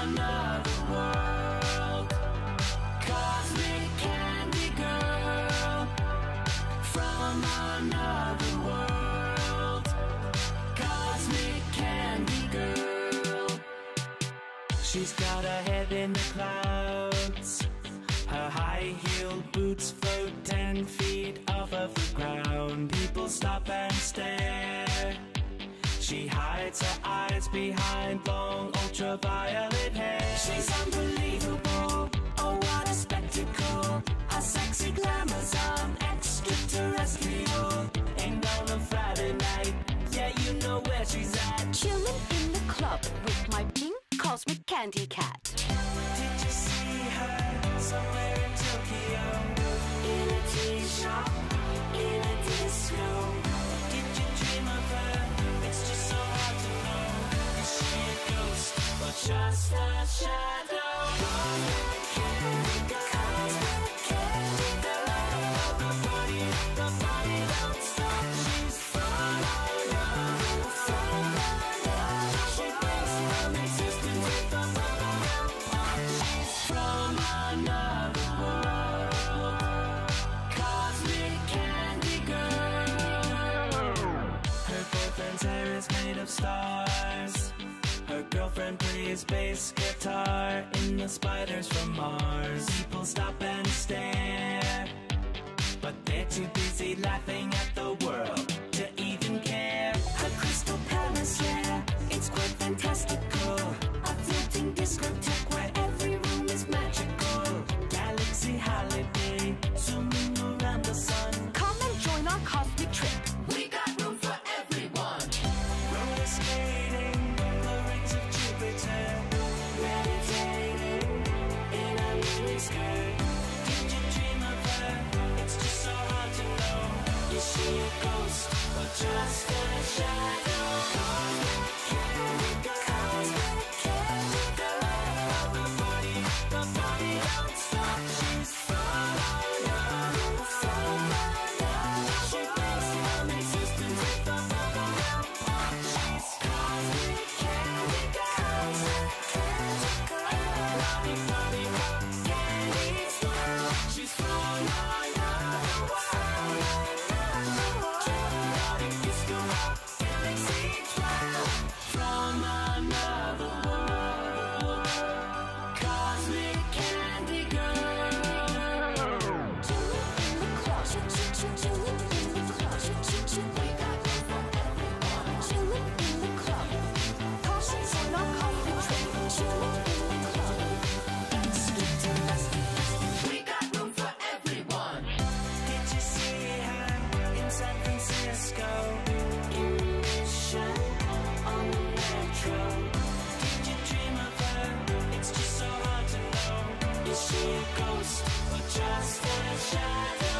another world. Cosmic candy girl from another world. Cosmic candy girl. She's got her head in the clouds. Her high-heeled boots float 10 feet off of the ground. People stop and stare. She hides her eyes behind long ultraviolet hair. She's unbelievable, oh what a spectacle. A sexy glamazon, extraterrestrial. Ain't on a Friday night, yeah you know where she's at. Chillin' in the club with my pink cosmic candy cat. Did you see her somewhere in Tokyo? In a tea shop, in a disco. Did you dream of her? It's just so hard to know. Is she a ghost or just a shadow? Cosmic candy girl, cosmic candy girl. The party don't stop. She's from another, from another. She brings from existence with the bubble pop. She's from another world. Cosmic candy girl. Her boyfriend's hair is made of stars. Her girlfriend plays bass guitar in the Spiders from Mars. People stop and stare, but they're too busy laughing at the world to even care. Her crystal palace, yeah, it's quite fantastical. A floating discotheque where every room is magical. Galaxy holiday, zooming around the sun. Come and join our cosmic trip. We got room for everyone. Roller skating, the rings of Jupiter. Meditating in a mini skirt. Did you dream of her? It's just so hard to know. Is she a ghost or just a shadow? Cosmic candy girl, cosmic candy girl. The party don't stop. She's from another, from another. She brings from existence with the bubble pop. She's cosmic candy girl, cosmic candy girl. Naughty, naughty, rock candy's world. She's from another world. Naughty disco rock galaxy 12. From another world. Cosmic candy girl. Chillin' in the club, chillin' in the club, we got room for everyone. Chillin' in the club, caution's on our cosmic trip. Chillin' in the club, We got room for everyone. Did you see her in San Francisco? In Mission, on the metro. Did you dream of her? It's just so hard to know. Is she a ghost or just a shadow?